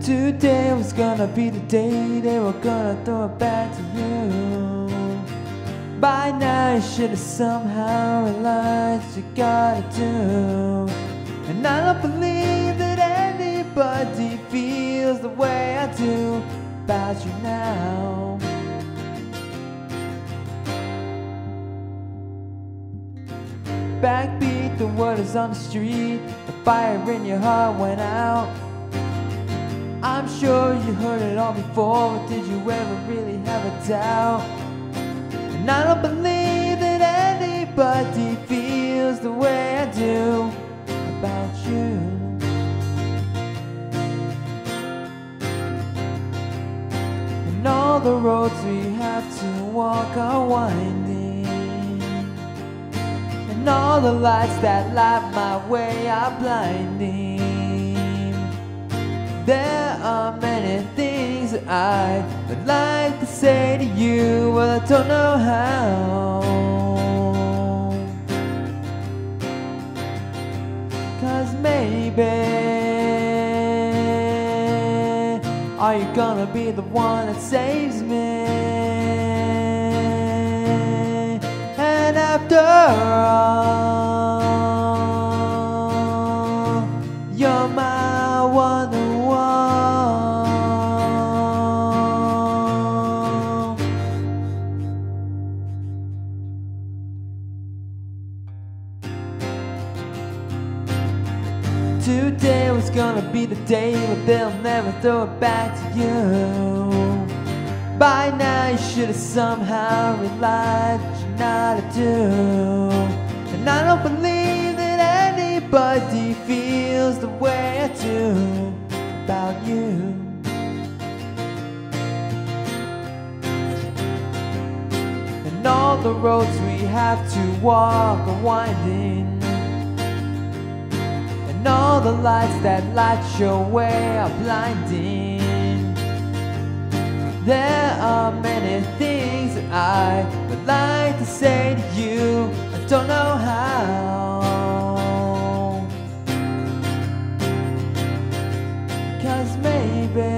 Today was gonna be the day they were gonna throw it back to you. By now you should have somehow realized what you gotta do. And I don't believe that anybody feels the way I do about you now. Backbeat, the word is on the street. The fire in your heart went out. I'm sure you heard it all before, but did you ever really have a doubt? And I don't believe that anybody feels the way I do about you. And all the roads we have to walk are winding, and all the lights that light my way are blinding. There are many things that I would like to say to you, but I don't know how. 'Cause maybe, are you gonna be the one that saves me? And after all, you're my Wonderwall. Today was gonna be the day, but they'll never throw it back to you. By now you should have somehow realized what you're not to do. And I don't believe that anybody feels the way I do about you. And all the roads we have to walk are winding, and all the lights that light your way are blinding. There are many things that I would like to say to you, I don't know how. 'Cause maybe,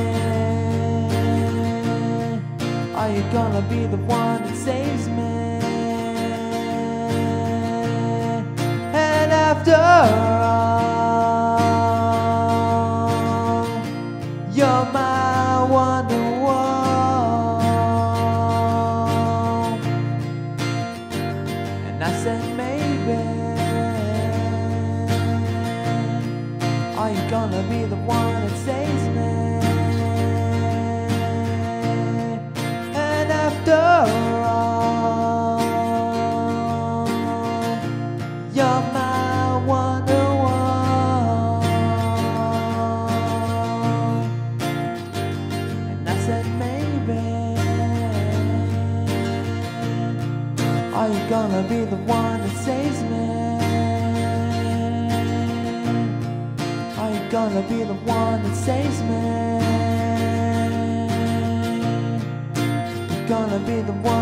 are you gonna be the one that saves me? And after all, you're my Wonderwall. And I said maybe, are you gonna be the one that saves me? And after all, you're my Wonderwall. And I said maybe, are you gonna be the one that saves me? Are you gonna be the one that saves me? You're gonna be the one